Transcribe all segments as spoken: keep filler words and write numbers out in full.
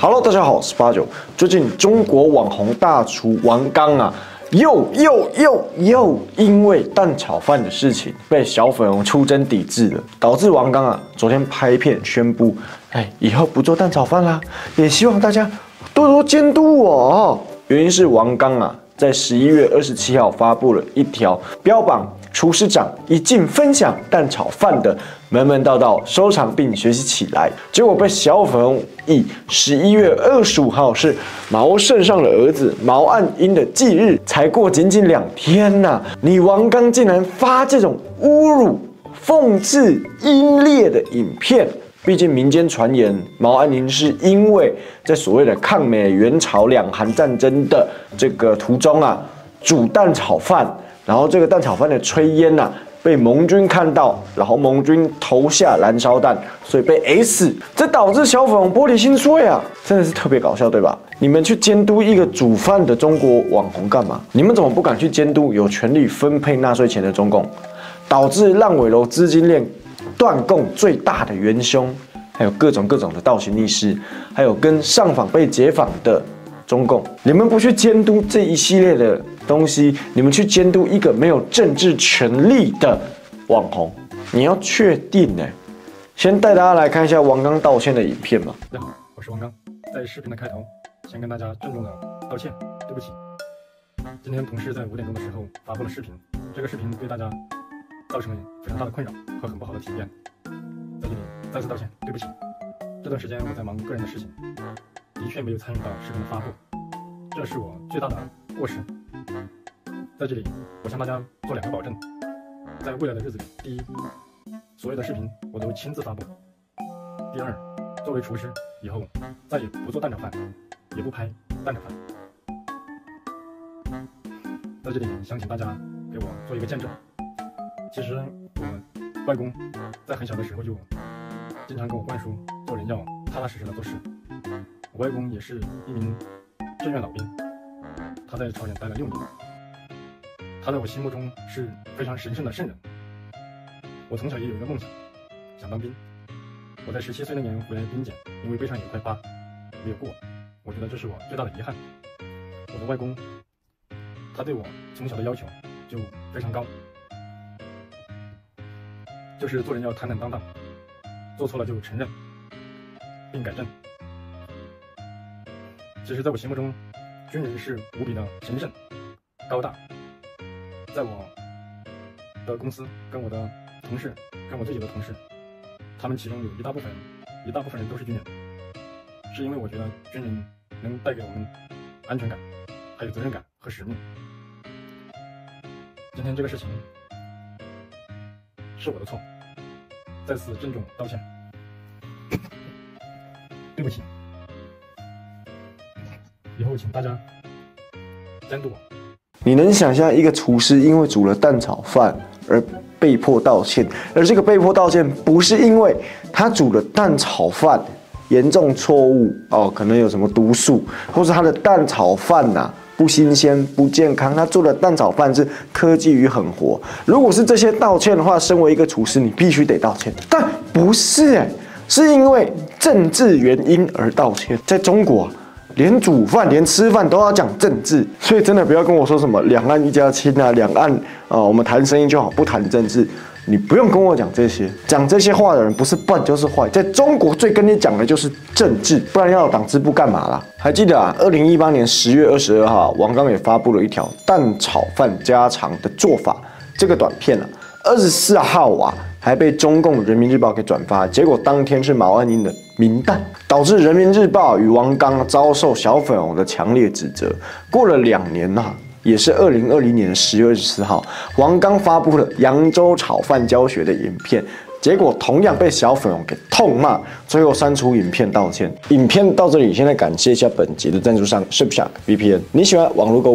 Hello， 大家好，我是八九。最近中国网红大厨王刚啊，又又又又因为蛋炒饭的事情被小粉红出征抵制了，导致王刚啊昨天拍片宣布，哎，以后不做蛋炒饭啦，也希望大家多多监督我。原因是王刚啊在十一月二十七号发布了一条标榜厨师长一进分享蛋炒饭的门门道道收藏并学习起来，结果被小粉红以十一月二十五号是毛圣上的儿子毛岸英的忌日，才过仅仅两天呐、啊，你王刚竟然发这种侮辱、讽刺、阴劣的影片。毕竟民间传言，毛岸英是因为在所谓的抗美援朝两韩战争的这个途中啊，煮蛋炒饭，然后这个蛋炒饭的炊烟啊被盟军看到，然后盟军投下燃烧弹，所以被 A 死，这导致小粉红玻璃心碎啊，真的是特别搞笑，对吧？你们去监督一个煮饭的中国网红干嘛？你们怎么不敢去监督有权力分配纳税钱的中共，导致烂尾楼资金链断供最大的元凶，还有各种各种的倒行逆施，还有跟上访被解访的中共，你们不去监督这一系列的东西，你们去监督一个没有政治权力的网红，你要确定呢、欸？先带大家来看一下王刚道歉的影片嘛。 大家好，我是王刚，在视频的开头，先跟大家郑重的道歉，对不起。今天同事在五点钟的时候发布了视频，这个视频对大家造成了非常大的困扰和很不好的体验，在这里再次道歉，对不起。这段时间我在忙个人的事情，的确没有参与到视频的发布，这是我最大的过失。在这里，我向大家做两个保证，在未来的日子里，第一，所有的视频我都亲自发布；第二，作为厨师，以后再也不做蛋炒饭，也不拍蛋炒饭。在这里，想请大家给我做一个见证。其实我外公在很小的时候就经常跟我灌输做人要踏踏实实的做事。我外公也是一名志愿老兵，他在朝鲜待了六年，他在我心目中是非常神圣的圣人。我从小也有一个梦想，想当兵。我在十七岁那年回来兵检，因为背上有一块疤没有过，我觉得这是我最大的遗憾。我的外公他对我从小的要求就非常高，就是做人要坦坦荡荡，做错了就承认并改正。其实在我心目中，军人是无比的神圣高大。在我的公司跟我的同事，跟我最久的同事，他们其中有一大部分一大部分人都是军人，是因为我觉得军人能带给我们安全感，还有责任感和使命。今天这个事情是我的错，在此郑重道歉，对不起。以后请大家监督我。 你能想象一个厨师因为煮了蛋炒饭而被迫道歉，而这个被迫道歉不是因为他煮了蛋炒饭严重错误哦，可能有什么毒素，或是他的蛋炒饭呐、啊、不新鲜不健康，他做的蛋炒饭是科技与狠活。如果是这些道歉的话，身为一个厨师，你必须得道歉，但不是哎、欸，是因为政治原因而道歉。在中国、啊。连煮饭、连吃饭都要讲政治，所以真的不要跟我说什么两岸一家亲啊，两岸啊、呃，我们谈生意就好，不谈政治。你不用跟我讲这些，讲这些话的人不是笨就是坏。在中国最跟你讲的就是政治，不然要有党支部干嘛啦？还记得啊，二零一八年十月二十二号，王刚也发布了一条蛋炒饭家常的做法这个短片啊，二十四号啊。还被中共人民日报给转发，结果当天是毛岸英的名单，导致人民日报与王刚遭受小粉红的强烈指责。过了两年呐、啊，也是二零二零年十月二十四号，王刚发布了扬州炒饭教学的影片，结果同样被小粉红给痛骂，最后删除影片道歉。影片到这里，现在感谢一下本集的赞助商 Shipshark V P N。你喜欢网络购物吗？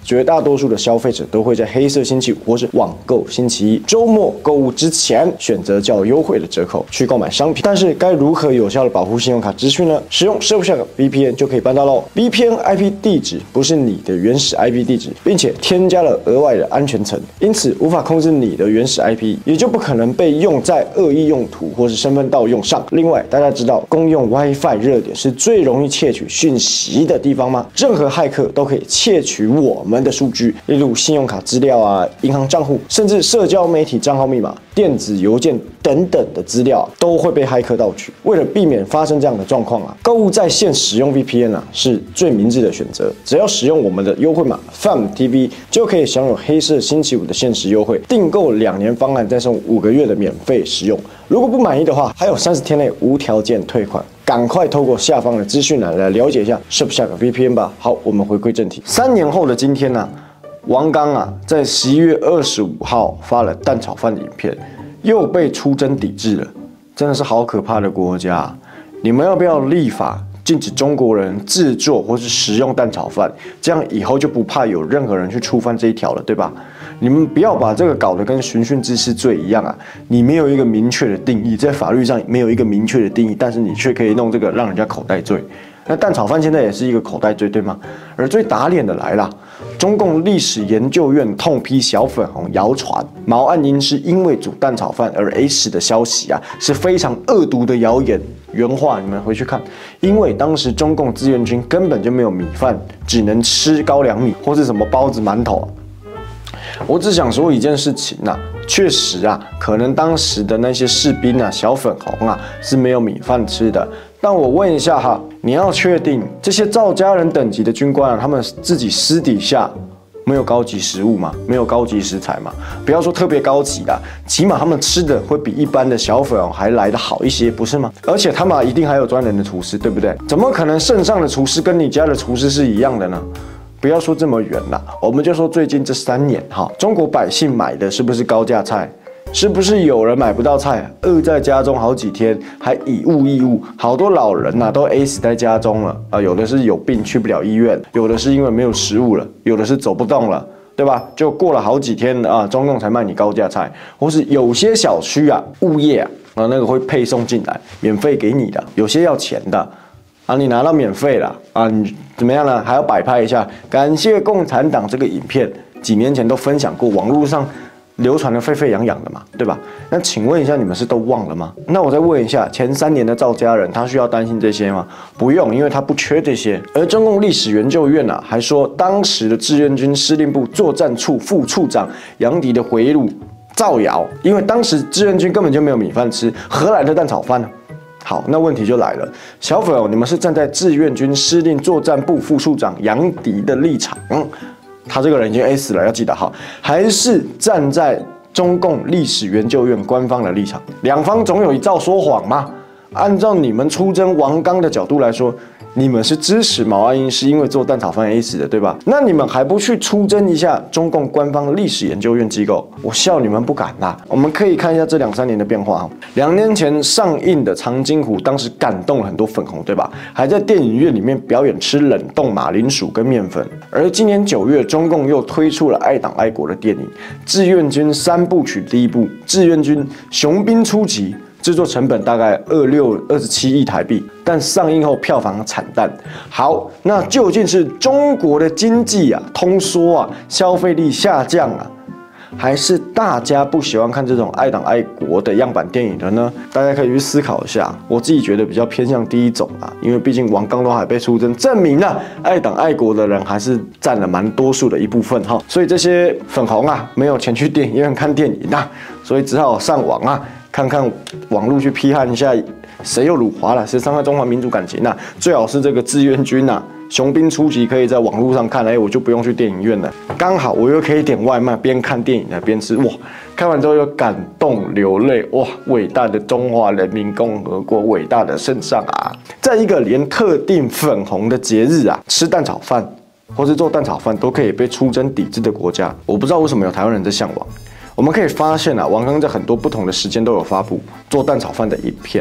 绝大多数的消费者都会在黑色星期五或是网购星期一周末购物之前选择较优惠的折扣去购买商品。但是该如何有效的保护信用卡资讯呢？使用 Surfshark V P N 就可以办到喽。V P N I P 地址不是你的原始 I P 地址，并且添加了额外的安全层，因此无法控制你的原始 I P， 也就不可能被用在恶意用途或是身份盗用上。另外，大家知道公用 WiFi 热点是最容易窃取讯息的地方吗？任何骇客都可以窃取我们的数据，例如信用卡资料啊、银行账户，甚至社交媒体账号密码、电子邮件等等的资料都会被骇客盗取。为了避免发生这样的状况啊，购物在线使用 V P N 啊是最明智的选择。只要使用我们的优惠码 F A M T V 就可以享有黑色星期五的限时优惠，订购两年方案再送五个月的免费使用。如果不满意的话，还有三十天内无条件退款。赶快透过下方的资讯栏来了解一下 Surfshark V P N 吧。好，我们回归正题。三年后的今天呢、啊，王刚啊，在十一月二十五号发了蛋炒饭的影片，又被出征抵制了，真的是好可怕的国家、啊！你们要不要立法禁止中国人制作或是食用蛋炒饭？这样以后就不怕有任何人去触犯这一条了，对吧？你们不要把这个搞得跟寻衅滋事罪一样啊！你没有一个明确的定义，在法律上没有一个明确的定义，但是你却可以弄这个让人家口袋罪。那蛋炒饭现在也是一个口袋罪，对吗？而最打脸的来了，中共历史研究院痛批小粉红谣传毛岸英是因为煮蛋炒饭而 A 死的消息啊，是非常恶毒的谣言。原话你们回去看，因为当时中共志愿军根本就没有米饭，只能吃高粱米或是什么包子、馒头。我只想说一件事情啊，确实啊，可能当时的那些士兵啊、小粉红啊是没有米饭吃的。但我问一下哈，你要确定这些赵家人等级的军官啊，他们自己私底下没有高级食物吗？没有高级食材吗？不要说特别高级啦，起码他们吃的会比一般的小粉红还来得好一些，不是吗？而且他们一定还有专人的厨师，对不对？怎么可能圣上的厨师跟你家的厨师是一样的呢？不要说这么远啦，我们就说最近这三年哈，中国百姓买的是不是高价菜？是不是有人买不到菜，饿在家中好几天，还以物易物？好多老人呐、啊、都 A 死在家中了啊，有的是有病去不了医院，有的是因为没有食物了，有的是走不动了，对吧？就过了好几天啊，中共才卖你高价菜，或是有些小区啊，物业啊，啊那个会配送进来，免费给你的，有些要钱的。啊，你拿到免费了啊，你怎么样呢？还要摆拍一下，感谢共产党。这个影片几年前都分享过，网络上流传的沸沸扬扬的嘛，对吧？那请问一下，你们是都忘了吗？那我再问一下，前三年的赵家人，他需要担心这些吗？不用，因为他不缺这些。而中共历史研究院啊，还说当时的志愿军司令部作战处副处长杨迪的回忆录造谣，因为当时志愿军根本就没有米饭吃，何来的蛋炒饭呢？好，那问题就来了，小粉哦，你们是站在志愿军司令作战部副处长杨迪的立场，嗯，他这个人已经 A 死了，要记得哈，还是站在中共历史研究院官方的立场？两方总有一照说谎吗？按照你们出征王刚的角度来说，你们是支持毛岸英是因为做蛋炒饭 A 死的，对吧？那你们还不去出征一下中共官方历史研究院机构？我笑你们不敢啦！我们可以看一下这两三年的变化哈。两年前上映的《长津湖》，当时感动了很多粉红，对吧？还在电影院里面表演吃冷冻马铃薯跟面粉。而今年九月，中共又推出了爱党爱国的电影《志愿军三部曲》第一部《志愿军雄兵出击》。制作成本大概二六二十七亿台币，但上映后票房惨淡。好，那究竟是中国的经济啊通缩啊，消费力下降啊，还是大家不喜欢看这种爱党爱国的样板电影的呢？大家可以去思考一下。我自己觉得比较偏向第一种啊，因为毕竟王刚都还被出征，证明了爱党爱国的人还是占了蛮多数的一部分哈。所以这些粉红啊，没有钱去电影院看电影啊，所以只好上网啊。看看网络去批判一下，谁又辱华了，谁伤害中华民族感情啊？最好是这个志愿军啊，雄兵出击可以在网络上看，哎，我就不用去电影院了，刚好我又可以点外卖，边看电影呢边吃，哇！看完之后又感动流泪，哇！伟大的中华人民共和国，伟大的圣上啊！在一个连特定粉红的节日啊，吃蛋炒饭或是做蛋炒饭都可以被出征抵制的国家，我不知道为什么有台湾人在向往。我们可以发现啊，王刚在很多不同的时间都有发布做蛋炒饭的影片，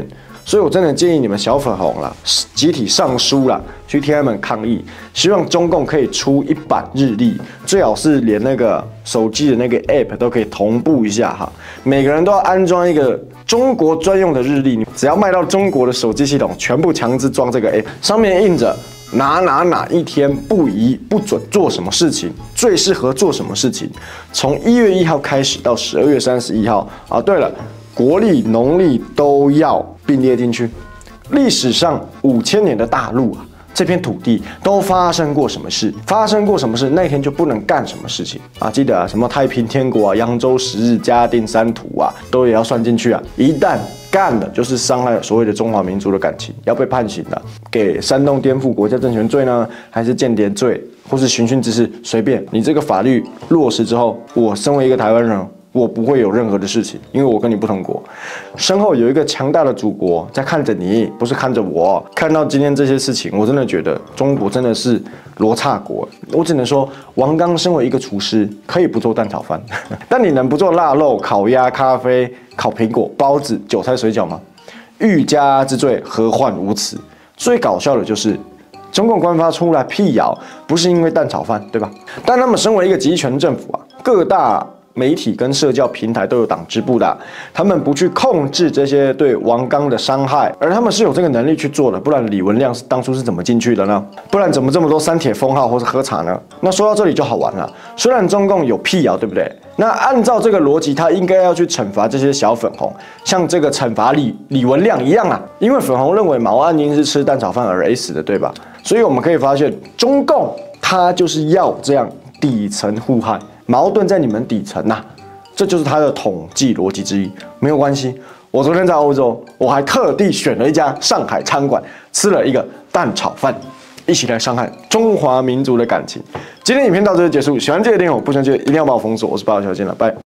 所以我真的建议你们小粉红啦，集体上书啦，去天安门抗议，希望中共可以出一版日历，最好是连那个手机的那个 app 都可以同步一下哈，每个人都要安装一个中国专用的日历，只要卖到中国的手机系统，全部强制装这个 app， 上面印着哪哪哪一天不宜不准做什么事情，最适合做什么事情，从一月一号开始到十二月三十一号啊。对了，国历、农历都要并列进去。历史上五千年的大陆啊，这片土地都发生过什么事？发生过什么事？那天就不能干什么事情啊？记得啊，什么太平天国啊、扬州十日、嘉定三屠啊，都也要算进去啊。一旦干了，就是伤害所谓的中华民族的感情，要被判刑的。给煽动颠覆国家政权罪呢，还是间谍罪，或是寻衅滋事，随便。你这个法律落实之后，我身为一个台湾人，我不会有任何的事情，因为我跟你不同国，身后有一个强大的祖国在看着你，不是看着我。看到今天这些事情，我真的觉得中国真的是罗刹国。我只能说，王刚身为一个厨师，可以不做蛋炒饭，但你能不做腊肉、烤鸭、咖啡、烤苹果、包子、韭菜水饺吗？欲加之罪，何患无辞？最搞笑的就是，中共官方出来辟谣，不是因为蛋炒饭，对吧？但他们身为一个集权政府啊，各大媒体跟社交平台都有党支部的，他们不去控制这些对王刚的伤害，而他们是有这个能力去做的，不然李文亮是当初是怎么进去的呢？不然怎么这么多三铁封号或是喝茶呢？那说到这里就好玩了，虽然中共有辟谣，对不对？那按照这个逻辑，他应该要去惩罚这些小粉红，像这个惩罚李李文亮一样啊，因为粉红认为毛岸英是吃蛋炒饭而死的，对吧？所以我们可以发现，中共他就是要这样底层互害。矛盾在你们底层呐、啊，这就是他的统计逻辑之一。没有关系，我昨天在欧洲，我还特地选了一家上海餐馆，吃了一个蛋炒饭，一起来伤害中华民族的感情。今天影片到这里结束，喜欢这个电影，不喜欢这个一定要把我封锁。我是八号小健了，拜。